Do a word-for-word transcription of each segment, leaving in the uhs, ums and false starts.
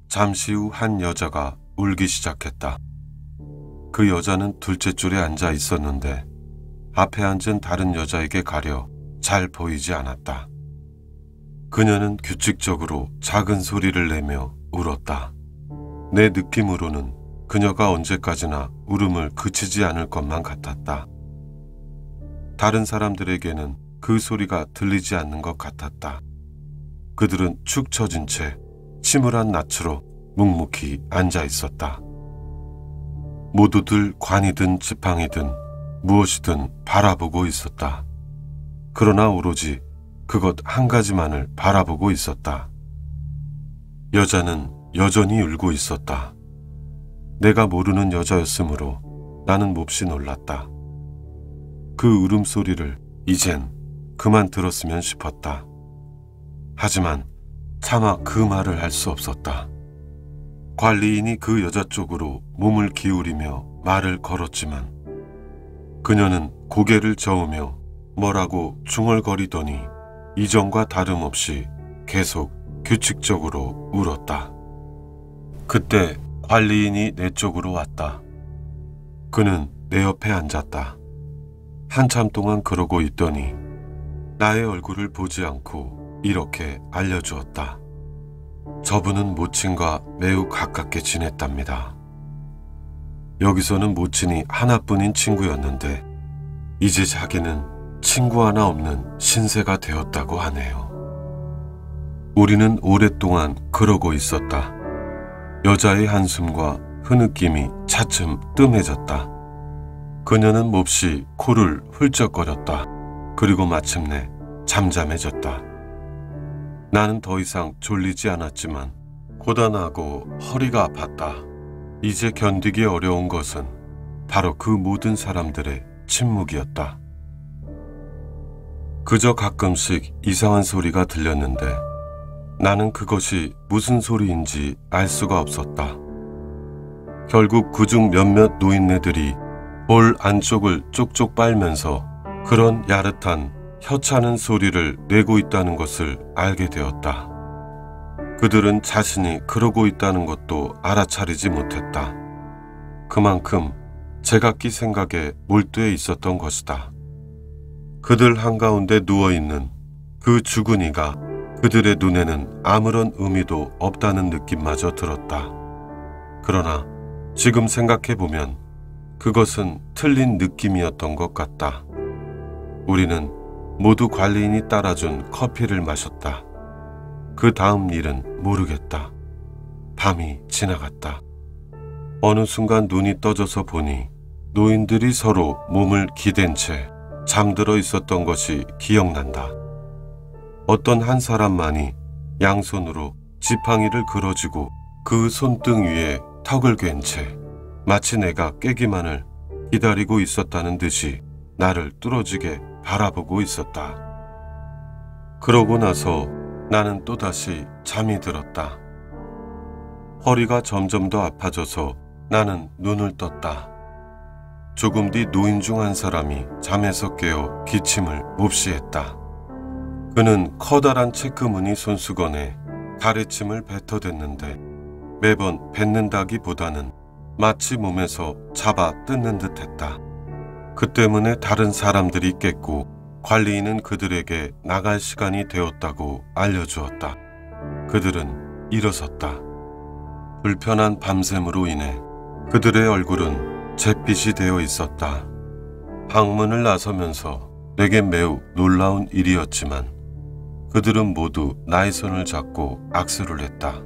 잠시 후 한 여자가 울기 시작했다. 그 여자는 둘째 줄에 앉아 있었는데 앞에 앉은 다른 여자에게 가려 잘 보이지 않았다. 그녀는 규칙적으로 작은 소리를 내며 울었다. 내 느낌으로는 그녀가 언제까지나 울음을 그치지 않을 것만 같았다. 다른 사람들에게는 그 소리가 들리지 않는 것 같았다. 그들은 축 처진 채 침울한 낯으로 묵묵히 앉아 있었다. 모두들 관이든 지팡이든 무엇이든 바라보고 있었다. 그러나 오로지 그것 한 가지만을 바라보고 있었다. 여자는 여전히 울고 있었다. 내가 모르는 여자였으므로 나는 몹시 놀랐다. 그 울음소리를 이젠 그만 들었으면 싶었다. 하지만 차마 그 말을 할 수 없었다. 관리인이 그 여자 쪽으로 몸을 기울이며 말을 걸었지만 그녀는 고개를 저으며 뭐라고 중얼거리더니 이전과 다름없이 계속 규칙적으로 울었다. 그때 관리인이 내 쪽으로 왔다. 그는 내 옆에 앉았다. 한참 동안 그러고 있더니 나의 얼굴을 보지 않고 이렇게 알려주었다. 저분은 모친과 매우 가깝게 지냈답니다. 여기서는 모친이 하나뿐인 친구였는데 이제 자기는 친구 하나 없는 신세가 되었다고 하네요. 우리는 오랫동안 그러고 있었다. 여자의 한숨과 흐느낌이 차츰 뜸해졌다. 그녀는 몹시 코를 훌쩍거렸다. 그리고 마침내 잠잠해졌다. 나는 더 이상 졸리지 않았지만 고단하고 허리가 아팠다. 이제 견디기 어려운 것은 바로 그 모든 사람들의 침묵이었다. 그저 가끔씩 이상한 소리가 들렸는데 나는 그것이 무슨 소리인지 알 수가 없었다. 결국 그중 몇몇 노인네들이 볼 안쪽을 쪽쪽 빨면서 그런 야릇한 혀차는 소리를 내고 있다는 것을 알게 되었다. 그들은 자신이 그러고 있다는 것도 알아차리지 못했다. 그만큼 제각기 생각에 몰두해 있었던 것이다. 그들 한가운데 누워있는 그 죽은 이가 그들의 눈에는 아무런 의미도 없다는 느낌마저 들었다. 그러나 지금 생각해보면 그것은 틀린 느낌이었던 것 같다. 우리는 모두 관리인이 따라준 커피를 마셨다. 그 다음 일은 모르겠다. 밤이 지나갔다. 어느 순간 눈이 떠져서 보니 노인들이 서로 몸을 기댄 채 잠들어 있었던 것이 기억난다. 어떤 한 사람만이 양손으로 지팡이를 그어쥐고 그 손등 위에 턱을 괜 채 마치 내가 깨기만을 기다리고 있었다는 듯이 나를 뚫어지게 바라보고 있었다. 그러고 나서 나는 또다시 잠이 들었다. 허리가 점점 더 아파져서 나는 눈을 떴다. 조금 뒤 노인 중 한 사람이 잠에서 깨어 기침을 몹시 했다. 그는 커다란 체크무늬 손수건에 가래침을 뱉어댔는데 매번 뱉는다기보다는 마치 몸에서 잡아 뜯는 듯했다. 그 때문에 다른 사람들이 깼고 관리인은 그들에게 나갈 시간이 되었다고 알려주었다. 그들은 일어섰다. 불편한 밤샘으로 인해 그들의 얼굴은 잿빛이 되어 있었다. 방문을 나서면서 내겐 매우 놀라운 일이었지만 그들은 모두 나의 손을 잡고 악수를 했다.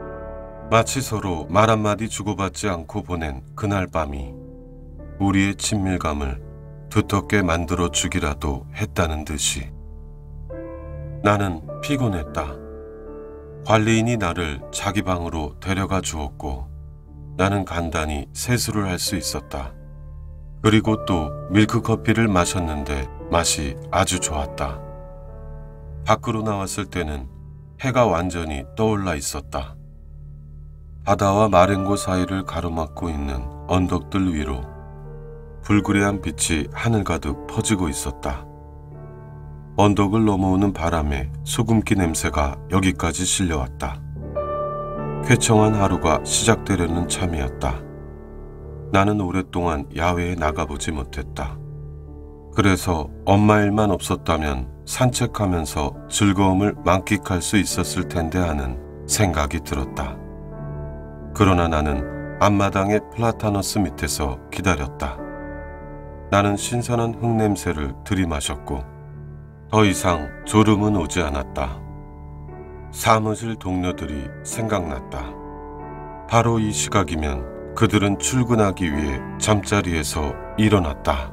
마치 서로 말 한마디 주고받지 않고 보낸 그날 밤이 우리의 친밀감을 두텁게 만들어 주기라도 했다는 듯이. 나는 피곤했다. 관리인이 나를 자기 방으로 데려가 주었고 나는 간단히 세수를 할 수 있었다. 그리고 또 밀크커피를 마셨는데 맛이 아주 좋았다. 밖으로 나왔을 때는 해가 완전히 떠올라 있었다. 바다와 마ren고 사이를 가로막고 있는 언덕들 위로 불그레한 빛이 하늘 가득 퍼지고 있었다. 언덕을 넘어오는 바람에 소금기 냄새가 여기까지 실려왔다. 쾌청한 하루가 시작되려는 참이었다. 나는 오랫동안 야외에 나가보지 못했다. 그래서 엄마 일만 없었다면 산책하면서 즐거움을 만끽할 수 있었을 텐데 하는 생각이 들었다. 그러나 나는 앞마당의 플라타너스 밑에서 기다렸다. 나는 신선한 흙냄새를 들이마셨고 더 이상 졸음은 오지 않았다. 사무실 동료들이 생각났다. 바로 이 시각이면 그들은 출근하기 위해 잠자리에서 일어났다.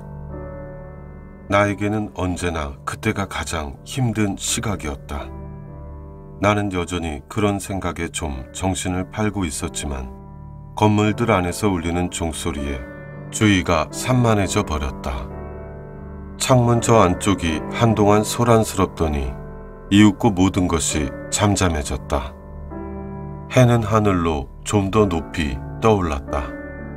나에게는 언제나 그때가 가장 힘든 시각이었다. 나는 여전히 그런 생각에 좀 정신을 팔고 있었지만 건물들 안에서 울리는 종소리에 주위가 산만해져 버렸다. 창문 저 안쪽이 한동안 소란스럽더니 이윽고 모든 것이 잠잠해졌다. 해는 하늘로 좀 더 높이 떠올랐다.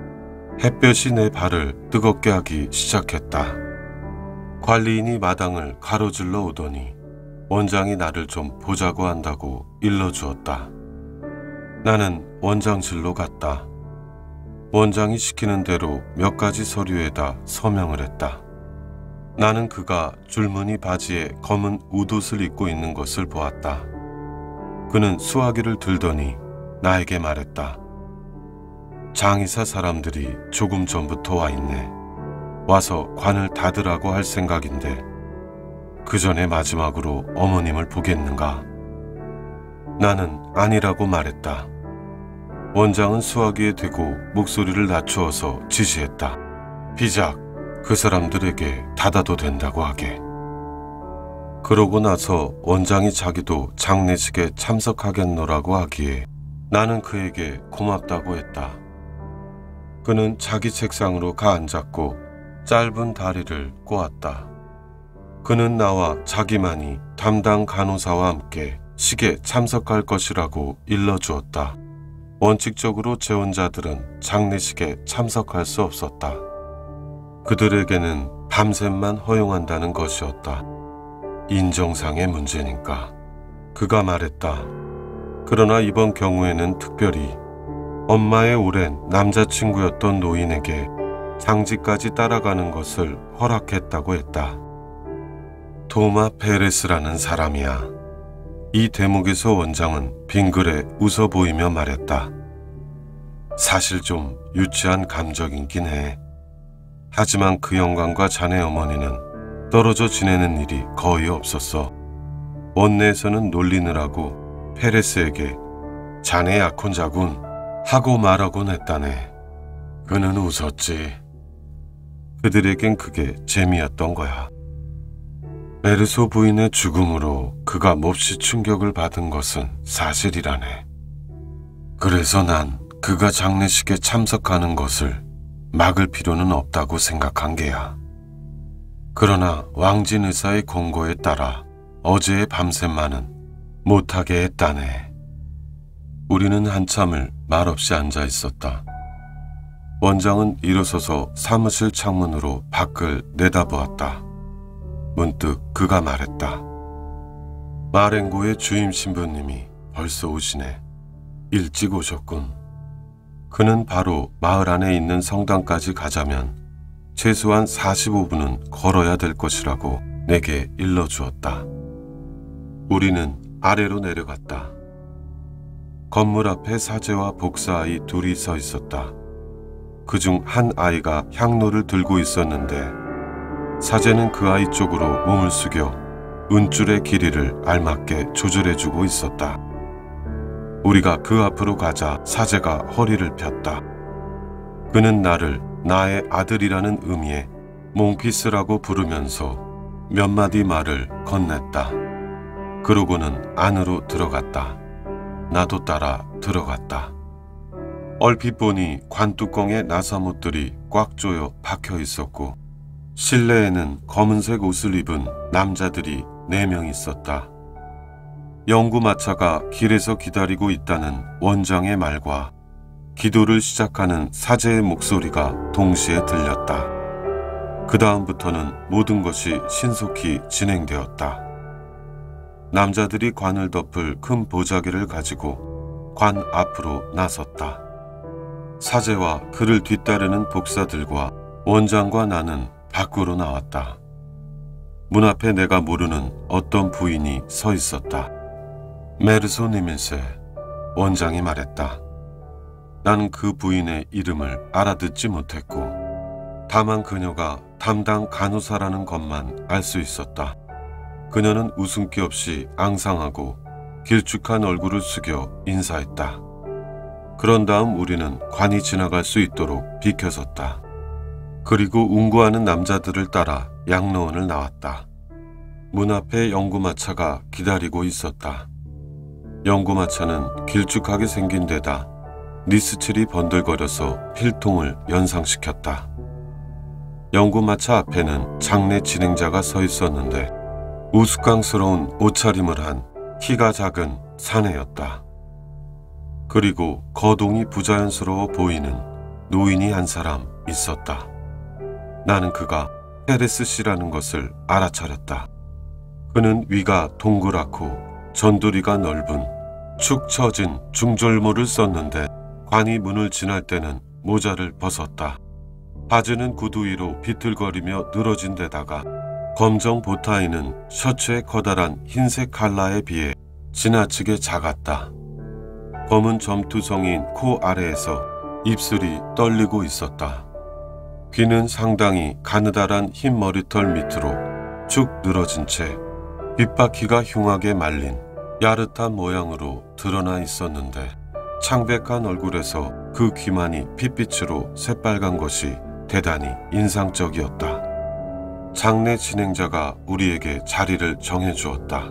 햇볕이 내 발을 뜨겁게 하기 시작했다. 관리인이 마당을 가로질러 오더니 원장이 나를 좀 보자고 한다고 일러주었다. 나는 원장실로 갔다. 원장이 시키는 대로 몇 가지 서류에다 서명을 했다. 나는 그가 줄무늬 바지에 검은 웃옷을 입고 있는 것을 보았다. 그는 수화기를 들더니 나에게 말했다. 장의사 사람들이 조금 전부터 와 있네. 와서 관을 닫으라고 할 생각인데 그 전에 마지막으로 어머님을 보겠는가? 나는 아니라고 말했다. 원장은 수화기에 대고 목소리를 낮추어서 지시했다. 비작, 그 사람들에게 닫아도 된다고 하게. 그러고 나서 원장이 자기도 장례식에 참석하겠노라고 하기에 나는 그에게 고맙다고 했다. 그는 자기 책상으로 가 앉았고 짧은 다리를 꼬았다. 그는 나와 자기만이 담당 간호사와 함께 식에 참석할 것이라고 일러주었다. 원칙적으로 재혼자들은 장례식에 참석할 수 없었다. 그들에게는 밤샘만 허용한다는 것이었다. 인정상의 문제니까. 그가 말했다. 그러나 이번 경우에는 특별히 엄마의 오랜 남자친구였던 노인에게 장지까지 따라가는 것을 허락했다고 했다. 토마 페레스라는 사람이야. 이 대목에서 원장은 빙그레 웃어 보이며 말했다. 사실 좀 유치한 감정이긴 해. 하지만 그 영광과 자네 어머니는 떨어져 지내는 일이 거의 없었어. 원내에서는 놀리느라고 페레스에게 자네 약혼자군 하고 말하곤 했다네. 그는 웃었지. 그들에겐 그게 재미였던 거야. 메르소 부인의 죽음으로 그가 몹시 충격을 받은 것은 사실이라네. 그래서 난 그가 장례식에 참석하는 것을 막을 필요는 없다고 생각한 게야. 그러나 왕진 의사의 권고에 따라 어제의 밤샘만은 못하게 했다네. 우리는 한참을 말없이 앉아 있었다. 원장은 일어서서 사무실 창문으로 밖을 내다보았다. 문득 그가 말했다. 마렌고의 주임 신부님이 벌써 오시네. 일찍 오셨군. 그는 바로 마을 안에 있는 성당까지 가자면 최소한 사십오 분은 걸어야 될 것이라고 내게 일러주었다. 우리는 아래로 내려갔다. 건물 앞에 사제와 복사아이 둘이 서 있었다. 그중 한 아이가 향로를 들고 있었는데 사제는 그 아이 쪽으로 몸을 숙여 은줄의 길이를 알맞게 조절해주고 있었다. 우리가 그 앞으로 가자 사제가 허리를 폈다. 그는 나를 나의 아들이라는 의미의 몽키스라고 부르면서 몇 마디 말을 건넸다. 그러고는 안으로 들어갔다. 나도 따라 들어갔다. 얼핏 보니 관뚜껑에 나사못들이 꽉 조여 박혀 있었고 실내에는 검은색 옷을 입은 남자들이 네 명 있었다. 영구마차가 길에서 기다리고 있다는 원장의 말과 기도를 시작하는 사제의 목소리가 동시에 들렸다. 그 다음부터는 모든 것이 신속히 진행되었다. 남자들이 관을 덮을 큰 보자기를 가지고 관 앞으로 나섰다. 사제와 그를 뒤따르는 복사들과 원장과 나는 밖으로 나왔다. 문 앞에 내가 모르는 어떤 부인이 서 있었다. 메르소니밀세, 원장이 말했다. 난 그 부인의 이름을 알아듣지 못했고 다만 그녀가 담당 간호사라는 것만 알 수 있었다. 그녀는 웃음기 없이 앙상하고 길쭉한 얼굴을 숙여 인사했다. 그런 다음 우리는 관이 지나갈 수 있도록 비켜섰다. 그리고 운구하는 남자들을 따라 양로원을 나왔다. 문 앞에 영구마차가 기다리고 있었다. 영구마차는 길쭉하게 생긴 데다 니스칠이 번들거려서 필통을 연상시켰다. 영구마차 앞에는 장례 진행자가 서 있었는데 우스꽝스러운 옷차림을 한 키가 작은 사내였다. 그리고 거동이 부자연스러워 보이는 노인이 한 사람 있었다. 나는 그가 페레스 씨라는 것을 알아차렸다. 그는 위가 동그랗고 전두리가 넓은 축 처진 중절모를 썼는데 관이 문을 지날 때는 모자를 벗었다. 바지는 구두 위로 비틀거리며 늘어진 데다가 검정 보타이는 셔츠의 커다란 흰색 칼라에 비해 지나치게 작았다. 검은 점투성이인 코 아래에서 입술이 떨리고 있었다. 귀는 상당히 가느다란 흰 머리털 밑으로 쭉 늘어진 채 빗바퀴가 흉하게 말린 야릇한 모양으로 드러나 있었는데 창백한 얼굴에서 그 귀만이 핏빛으로 새빨간 것이 대단히 인상적이었다. 장례 진행자가 우리에게 자리를 정해주었다.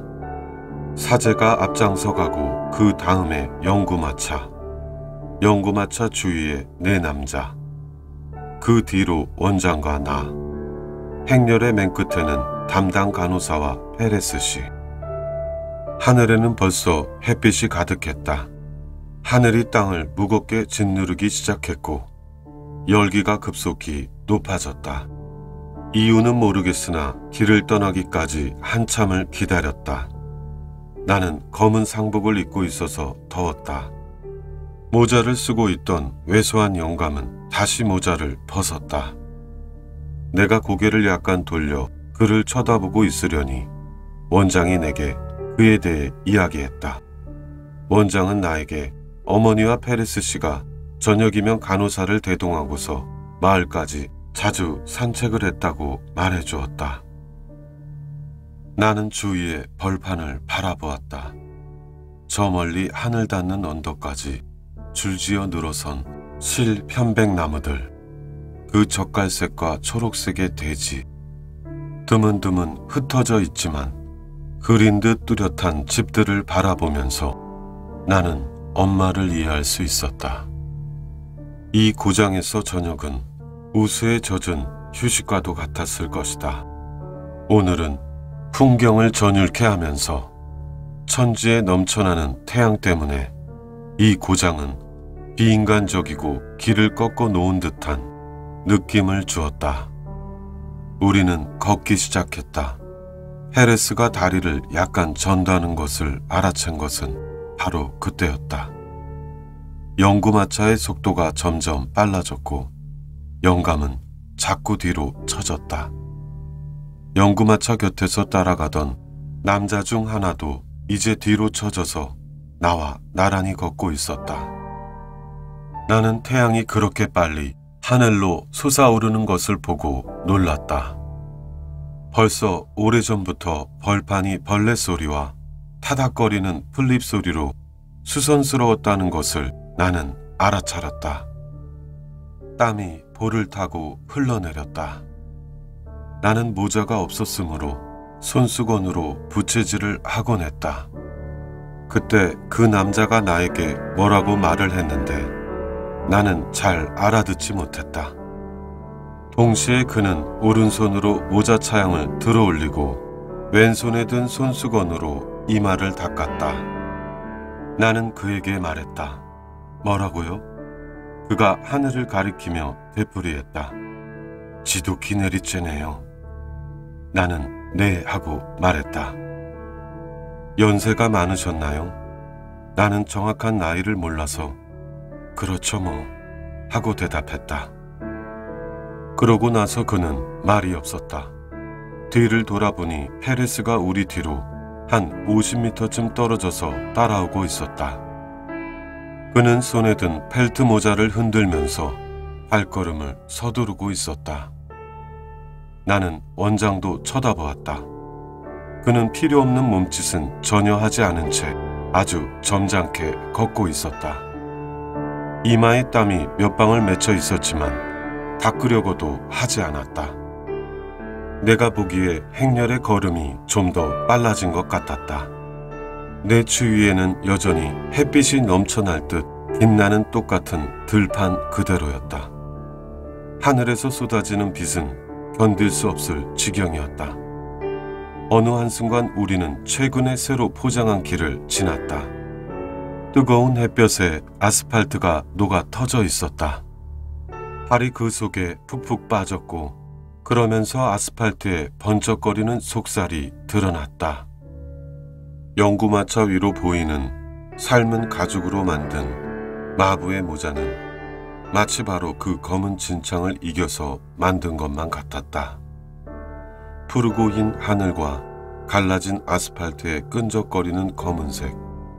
사제가 앞장서 가고 그 다음에 영구마차, 영구마차 주위에 네 남자, 그 뒤로 원장과 나, 행렬의 맨 끝에는 담당 간호사와 페레스 씨. 하늘에는 벌써 햇빛이 가득했다. 하늘이 땅을 무겁게 짓누르기 시작했고 열기가 급속히 높아졌다. 이유는 모르겠으나 길을 떠나기까지 한참을 기다렸다. 나는 검은 상복을 입고 있어서 더웠다. 모자를 쓰고 있던 왜소한 영감은 다시 모자를 벗었다. 내가 고개를 약간 돌려 그를 쳐다보고 있으려니 원장이 내게 그에 대해 이야기했다. 원장은 나에게 어머니와 페레스 씨가 저녁이면 간호사를 대동하고서 마을까지 자주 산책을 했다고 말해주었다. 나는 주위의 벌판을 바라보았다. 저 멀리 하늘 닿는 언덕까지 줄지어 늘어선 실 편백나무들, 그 젓갈색과 초록색의 대지, 드문드문 흩어져 있지만 그린 듯 뚜렷한 집들을 바라보면서 나는 엄마를 이해할 수 있었다. 이 고장에서 저녁은 우수에 젖은 휴식과도 같았을 것이다. 오늘은 풍경을 전율케 하면서 천지에 넘쳐나는 태양 때문에 이 고장은 비인간적이고 길을 꺾어 놓은 듯한 느낌을 주었다. 우리는 걷기 시작했다. 페레스가 다리를 약간 전다는 것을 알아챈 것은 바로 그때였다. 영구마차의 속도가 점점 빨라졌고 영감은 자꾸 뒤로 처졌다. 영구마차 곁에서 따라가던 남자 중 하나도 이제 뒤로 처져서 나와 나란히 걷고 있었다. 나는 태양이 그렇게 빨리 하늘로 솟아오르는 것을 보고 놀랐다. 벌써 오래전부터 벌판이 벌레 소리와 타닥거리는 풀잎 소리로 수선스러웠다는 것을 나는 알아차렸다. 땀이 볼을 타고 흘러내렸다. 나는 모자가 없었으므로 손수건으로 부채질을 하곤 했다. 그때 그 남자가 나에게 뭐라고 말을 했는데 나는 잘 알아듣지 못했다. 동시에 그는 오른손으로 모자 차양을 들어 올리고 왼손에 든 손수건으로 이마를 닦았다. 나는 그에게 말했다. 뭐라고요? 그가 하늘을 가리키며 되풀이했다. 지독히 내리쬐네요. 나는 네 하고 말했다. 연세가 많으셨나요? 나는 정확한 나이를 몰라서 그렇죠 뭐 하고 대답했다. 그러고 나서 그는 말이 없었다. 뒤를 돌아보니 페레스가 우리 뒤로 한 오십 미터쯤 떨어져서 따라오고 있었다. 그는 손에 든 펠트 모자를 흔들면서 발걸음을 서두르고 있었다. 나는 원장도 쳐다보았다. 그는 필요 없는 몸짓은 전혀 하지 않은 채 아주 점잖게 걷고 있었다. 이마에 땀이 몇 방울 맺혀 있었지만 닦으려고도 하지 않았다. 내가 보기에 행렬의 걸음이 좀 더 빨라진 것 같았다. 내 주위에는 여전히 햇빛이 넘쳐날 듯 빛나는 똑같은 들판 그대로였다. 하늘에서 쏟아지는 빛은 견딜 수 없을 지경이었다. 어느 한순간 우리는 최근에 새로 포장한 길을 지났다. 뜨거운 햇볕에 아스팔트가 녹아 터져 있었다. 발이 그 속에 푹푹 빠졌고 그러면서 아스팔트에 번쩍거리는 속살이 드러났다. 연구마차 위로 보이는 삶은 가죽으로 만든 마부의 모자는 마치 바로 그 검은 진창을 이겨서 만든 것만 같았다. 푸르고 흰 하늘과 갈라진 아스팔트에 끈적거리는 검은색,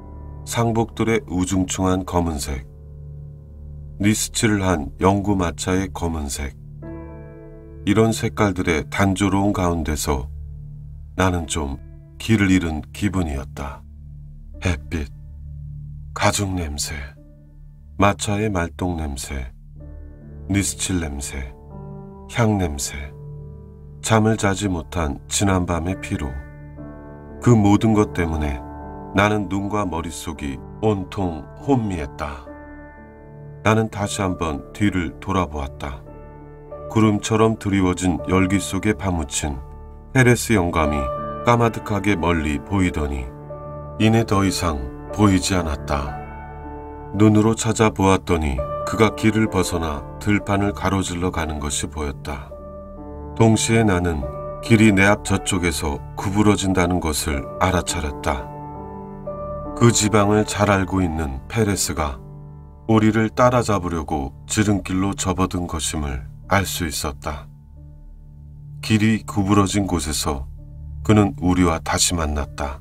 상복들의 우중충한 검은색, 니스칠을 한 연구마차의 검은색, 이런 색깔들의 단조로운 가운데서 나는 좀 길을 잃은 기분이었다. 햇빛, 가죽 냄새, 마차의 말똥 냄새, 니스칠 냄새, 향 냄새, 잠을 자지 못한 지난밤의 피로, 그 모든 것 때문에 나는 눈과 머릿속이 온통 혼미했다. 나는 다시 한번 뒤를 돌아보았다. 구름처럼 드리워진 열기 속에 파묻힌 페레스 영감이 까마득하게 멀리 보이더니 이내 더 이상 보이지 않았다. 눈으로 찾아보았더니 그가 길을 벗어나 들판을 가로질러 가는 것이 보였다. 동시에 나는 길이 내 앞 저쪽에서 구부러진다는 것을 알아차렸다. 그 지방을 잘 알고 있는 페레스가 우리를 따라잡으려고 지름길로 접어든 것임을 알 수 있었다. 길이 구부러진 곳에서 그는 우리와 다시 만났다.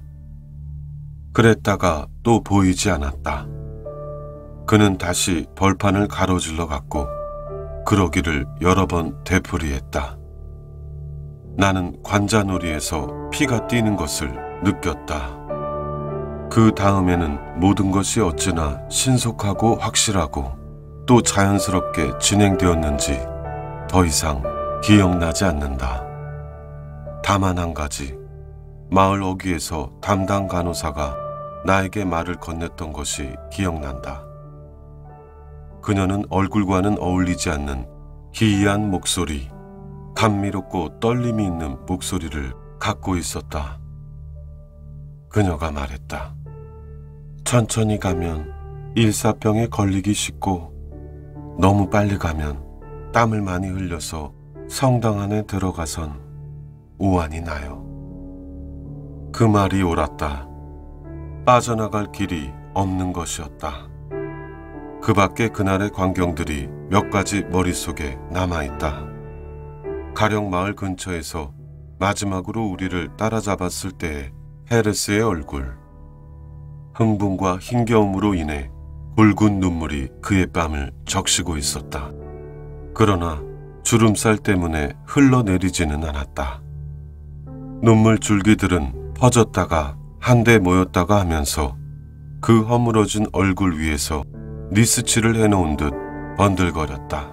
그랬다가 또 보이지 않았다. 그는 다시 벌판을 가로질러 갔고 그러기를 여러 번 되풀이했다. 나는 관자놀이에서 피가 뛰는 것을 느꼈다. 그 다음에는 모든 것이 어찌나 신속하고 확실하고 또 자연스럽게 진행되었는지 더 이상 기억나지 않는다. 다만 한 가지, 마을 어귀에서 담당 간호사가 나에게 말을 건넸던 것이 기억난다. 그녀는 얼굴과는 어울리지 않는 기이한 목소리, 감미롭고 떨림이 있는 목소리를 갖고 있었다. 그녀가 말했다. 천천히 가면 일사병에 걸리기 쉽고 너무 빨리 가면 땀을 많이 흘려서 성당 안에 들어가선 우환이 나요. 그 말이 옳았다. 빠져나갈 길이 없는 것이었다. 그 밖에 그날의 광경들이 몇 가지 머릿속에 남아있다. 가령 마을 근처에서 마지막으로 우리를 따라잡았을 때의 페레스의 얼굴. 흥분과 힘겨움으로 인해 굵은 눈물이 그의 뺨을 적시고 있었다. 그러나 주름살 때문에 흘러내리지는 않았다. 눈물 줄기들은 퍼졌다가 한데 모였다가 하면서 그 허물어진 얼굴 위에서 니스칠을 해놓은 듯 번들거렸다.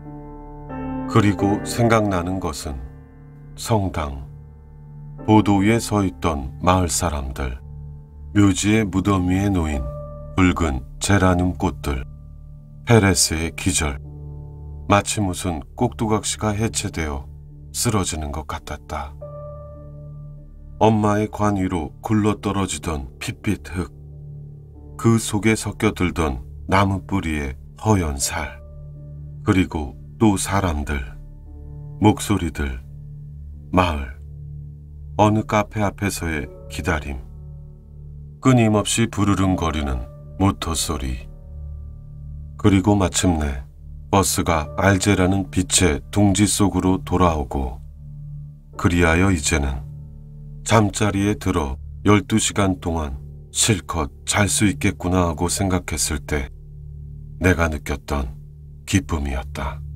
그리고 생각나는 것은 성당, 보도 위에 서 있던 마을 사람들, 묘지의 무덤 위에 놓인 붉은 제라늄 꽃들, 페레스의 기절, 마치 무슨 꼭두각시가 해체되어 쓰러지는 것 같았다. 엄마의 관 위로 굴러떨어지던 핏빛 흙, 그 속에 섞여들던 나무 뿌리의 허연 살, 그리고 또 사람들, 목소리들, 마을, 어느 카페 앞에서의 기다림, 끊임없이 부르릉거리는 모터 소리. 그리고 마침내 버스가 알제라는 빛의 둥지 속으로 돌아오고, 그리하여 이제는 잠자리에 들어 열두 시간 동안 실컷 잘 수 있겠구나 하고 생각했을 때 내가 느꼈던 기쁨이었다.